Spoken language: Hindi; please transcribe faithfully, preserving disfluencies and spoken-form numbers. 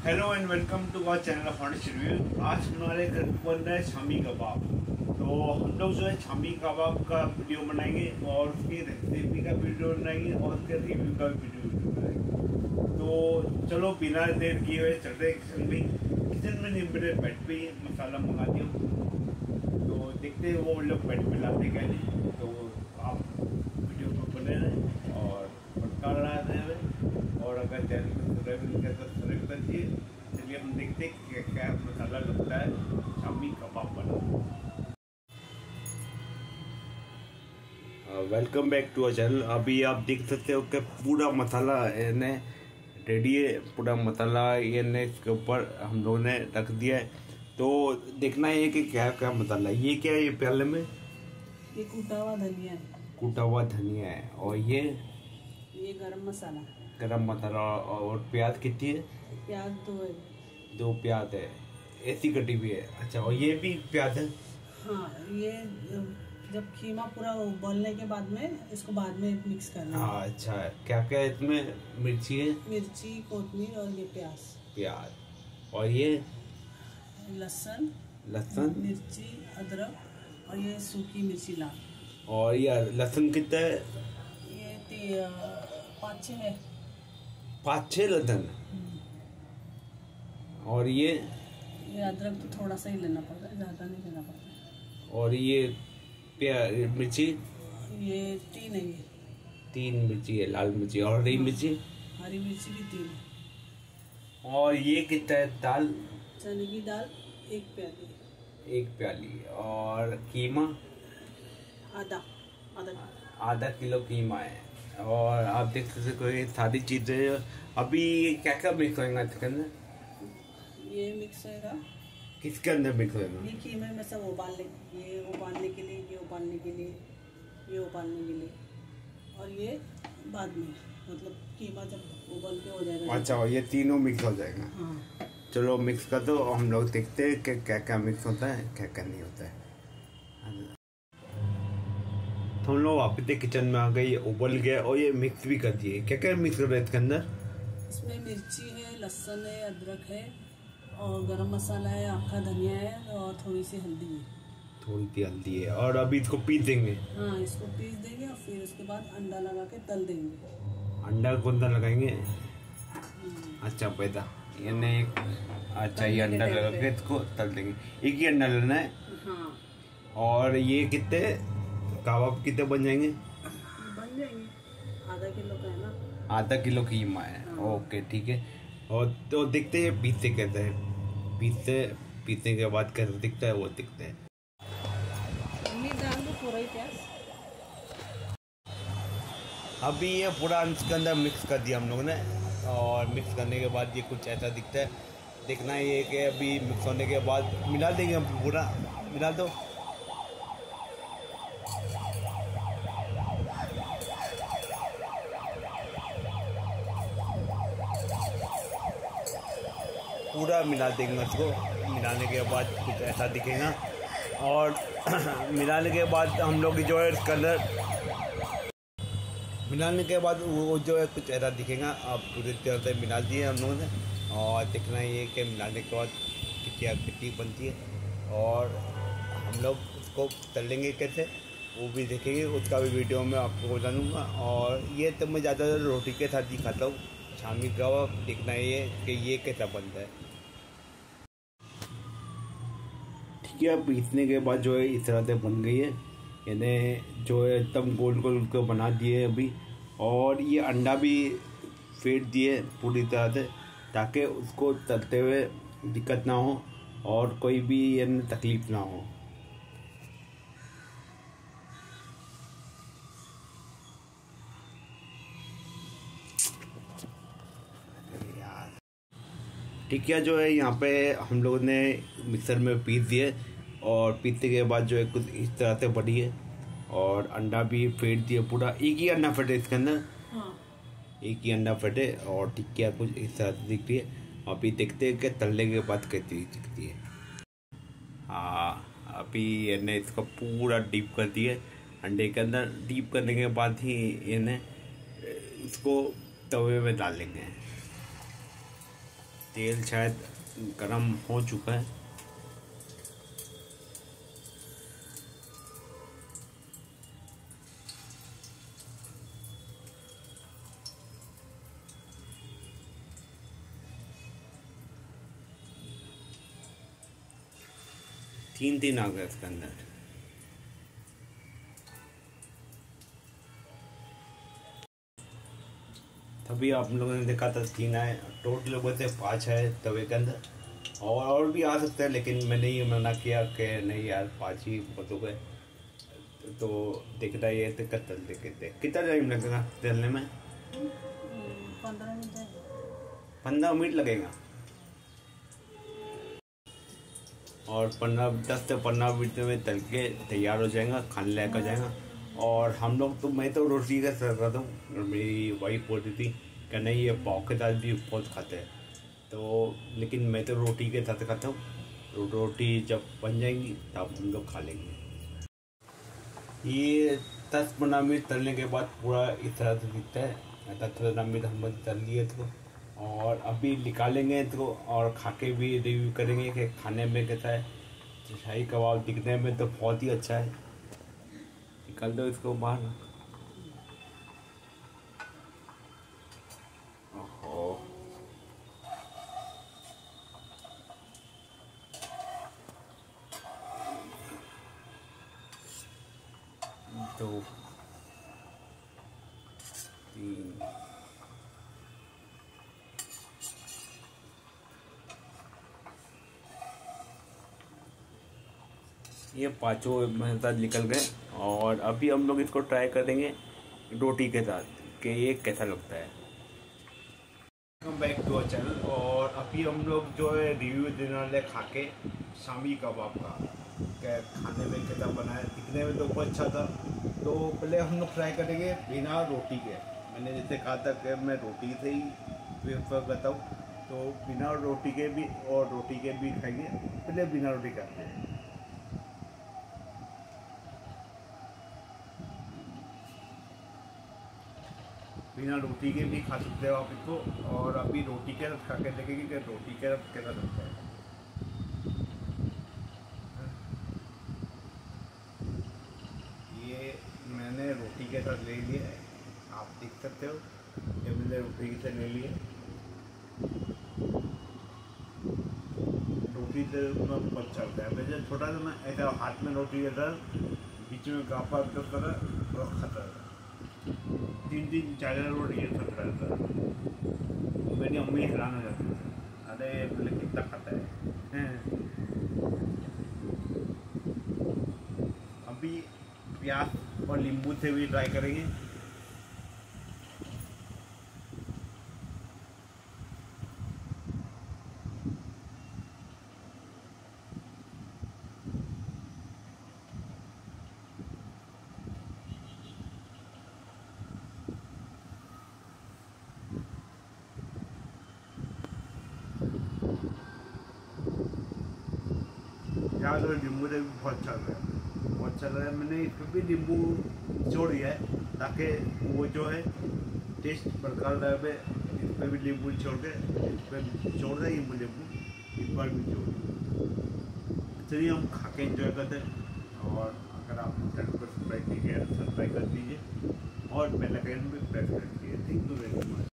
Hello and welcome to our channel honest review. आज हमारे घर बन रहा है शामी कबाब। तो हम लोग जो है शामी कबाब का वीडियो बनाएंगे और उसकी रेसिपी का वीडियो बनाएंगे और उसके रिव्यू का वीडियो बनाएंगे। तो चलो बिना देर किए हुए चल रहे किचन में किचन में नहीं मेरे बेड पे मसाला मंगा दिया। तो देखते हैं वो लोग बेड पे लाते क्या नहीं। तो आप वीडियो को बने रहें और पक्का रहे हैं और अगर चैनल को सब्सक्राइब नहीं किया तो सब्सक्राइब करिए। चलिए हम देखते हैं क्या क्या मसाला लगता है शामी कबाब बना। Welcome back to our channel. अभी आप देख सकते हो कि पूरा मसाला ने रेडी है। पूरा मसाला ये ने इसके ऊपर हम लोगों ने रख दिया है। तो देखना है कि क्या क्या मसाला है। ये क्या है, ये प्याले में ये कूटा हुआ धनिया है। कूटा हुआ धनिया है और ये ये गरम मसाला गरम मसाला और प्याज कितनी है? प्याज दो है। दो प्याज है, ऐसी कटी हुई है। अच्छा, और ये भी प्याज है? हाँ, ये जब खीमा पूरा उबलने के बाद में इसको बाद में मिक्स करना है। हाँ, अच्छा है। क्या क्या है इसमें? मिर्ची है, मिर्ची, कोतमीर और ये प्याज प्याज और ये लहसुन लहसुन मिर्ची अदरक और ये सूखी मिर्ची लाल। और ये लहसुन कितना है? ये पाँच छः है। पाँच छः लहसुन। और ये ये अदरक तो थोड़ा सा ही लेना पड़ता है, ज़्यादा नहीं लेना पड़ता है। और ये प्याज मिर्ची ये तीन है। ये तीन मिर्ची है, लाल मिर्ची और हरी मिर्ची। हरी मिर्ची भी तीन है। और ये कितना है? दाल, चने की दाल एक प्याली एक प्याली। और कीमा आधा आधा आधा किलो कीमा है। और आप देख सकते कोई सारी चीजें अभी क्या क्या मिक्स होएगा इसके अंदर? ये मिक्स होगा। किसके अंदर मिक्स होएगा? ये कीमे में सब उबालने ये उबालने के लिए ये उबालने के लिए ये उबालने के लिए और ये बाद में मतलब कीमा जब उबल के हो जाएगा। अच्छा, ये तीनों मिक्स हो जाएगा। हाँ, चलो मिक्स कर दो। हम लोग देखते हैं कि क्या क्या मिक्स होता है क्या क्या नहीं होता है। तो हम लोग वापस से किचन में आ गए, ये उबल गया और ये मिक्स भी कर दिए। क्या क्या मिक्स कर रहे हैं इसके अंदर? इसमें मिर्ची है, लहसुन है, अदरक है और गरम मसाला है, आखा धनिया है और थोड़ी सी हल्दी है। थोड़ी सी हल्दी है। और अभी इसको पीस देंगे? हाँ, इसको पीस देंगे और फिर उसके बाद अंडा लगा के तल देंगे। अंडा कौन सा लगाएंगे? अच्छा, पैदा ये नहीं। अच्छा, ये अंडा लगा के इसको तल देंगे। एक ही अंडा लेना है। हाँ। और ये कितने कबाब कितने बन जाएंगे? बन जाएंगे, आधा किलो का है ना। आधा किलो कीमा है। हाँ। ओके, ठीक है। और तो देखते हैं पीसते कैसे है। पीसते पीसने के बाद कैसे दिखता है वो दिखते हैं। डाल दो पूरा ही प्याज। अभी ये पूरा इसके अंदर मिक्स कर दिया हम लोगों ने और मिक्स करने के बाद ये कुछ ऐसा दिखता है। देखना ये कि अभी मिक्स होने के बाद मिला देंगे हम। पूरा मिला दो। पूरा मिला देंगे उसको। मिलाने के बाद कुछ ऐसा दिखेगा और मिलाने के बाद हम लोग जो है इसके अंदर मिलाने के बाद वो जो है कुछ ऐसा दिखेगा। आप पूरी तरह से मिला दिए हम लोगों ने और देखना ये कि मिलाने के बाद क्या कितनी बनती है और हम लोग उसको तलेंगे कैसे वो भी देखेंगे। उसका भी वीडियो में आपको बता दूँगा। और ये तो मैं ज़्यादातर रोटी के साथ ही खाता हूँ शामी कबाब। देखना ये कि ये कैसा बनता है। ठीक है, पीसने के बाद जो है इस तरह से बन गई है। यानी जो है एकदम गोल गोल को बना दिए अभी। और ये अंडा भी फेंट दिए पूरी तरह से ताकि उसको तलते हुए दिक्कत ना हो और कोई भी यानी तकलीफ ना हो। ठीक है, जो है यहाँ पे हम लोगों ने मिक्सर में पीस दिए और पीसने के बाद जो है कुछ इस तरह से बड़ी है और अंडा भी फेंट दिए पूरा। एक ही अंडा फटे इसके अंदर। हाँ। एक ही अंडा फटे और टिक्किया कुछ इस तरह से दिखती है। अभी देखते हैं कि तलने के बाद कैसी दिखती है। हाँ, अभी इन्हें इसको पूरा डीप कर दिए अंडे के अंदर। डीप करने के बाद ही इन्हें इसको तवे में डालेंगे। तेल शायद गरम हो चुका है। तीन तीन आ गए इसके अंदर। तभी आप लोगों ने देखा था तीन आए, टोटल लोगों से पाँच है तवे के अंदर, और और भी आ सकते हैं, लेकिन मैंने ये मना किया कि नहीं यार पाँच ही बहुत हो गए। तो दिख रहा है ये तो तल देखते कितना टाइम लगेगा तलने में? पंद्रह मिनट पंद्रह मिनट लगेगा। और पंद्रह दस से पंद्रह मिनट में तल के तैयार हो जाएगा, खाने लायक हो जाएगा। और हम लोग तो मैं तो रोटी का सर्व करता हूँ, मेरी वाइफ बोलती थी कि नहीं ये पाव के साथ भी बहुत खाते हैं, तो लेकिन मैं तो रोटी के साथ खाता हूँ। तो रोटी जब बन जाएंगी तब हम लोग खा लेंगे। ये दस पंद्रह मिनट तलने के बाद पूरा इस तरह से दिखता है। दस पंद्रह मिनट हम लोग तल लिए तो, और अभी निकालेंगे तो और खा के भी रिव्यू करेंगे कि खाने में कैसा है। तो शाही कबाब दिखने में तो बहुत ही अच्छा है। निकाल दो इसको बाहर। ओहो, दो तीन ये पांचों मेरे साथ निकल गए। और अभी हम लोग इसको ट्राई करेंगे रोटी के साथ कि ये कैसा लगता है। Welcome back to our channel. और अभी हम लोग जो है रिव्यू देने वाले खा के शामी कबाब का, क्या खाने में कैसा बना है। दिखने में तो बहुत अच्छा था। तो पहले हम लोग ट्राई करेंगे बिना रोटी के। मैंने जैसे कहा था कि मैं रोटी से ही प्रेफर करता हूँ, तो बिना रोटी के भी और रोटी के भी खाएंगे। पहले बिना रोटी खाते हैं। बिना रोटी के भी खा सकते हो आप इसको, और अभी रोटी के साथ खा के देखेंगे कि रोटी के साथ कैसा लगता है। ये मैंने रोटी के साथ ले लिया है, आप देख सकते हो। ये मैंने रोटी के साथ ले लिया। रोटी से बहुत चलता है। वैसे छोटा सा मैं ऐसा हाथ में रोटी लेता, बीच में कापा कर थोड़ा खाता था। तीन तीन चार चार रोटी ये सब रहता है। मेरी अम्मी हैरान हो जाती है, अरे बोले कितना खाता है। अभी प्याज और नींबू से भी ट्राई करेंगे। प्याज और नींबू से भी बहुत चल रहा है, बहुत चल रहा है। मैंने इस पर भी नींबू जोड़ दिया है ताकि वो जो है टेस्ट बरकरार रहे। इस पर भी नींबू छोड़ के, इस पर छोड़ दें नींबू नींबू इस पर भी छोड़ दें। चलिए हम खा के इंजॉय करते हैं। और अगर आप चैनल को सब्सक्राइब कीजिए, सब्सक्राइब कर दीजिए और बेल आइकन भी प्रेस कर दीजिए। Thank you very much.